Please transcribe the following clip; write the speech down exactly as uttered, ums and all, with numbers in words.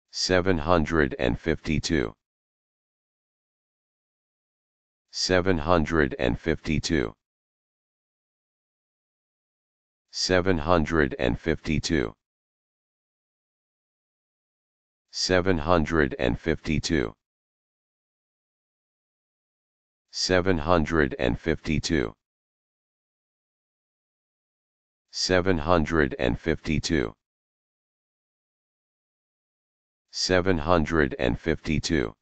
seven hundred fifty-two, seven hundred fifty-two, seven hundred fifty-two, seven hundred fifty-two, seven hundred fifty-two, seven hundred fifty-two, seven hundred fifty-two,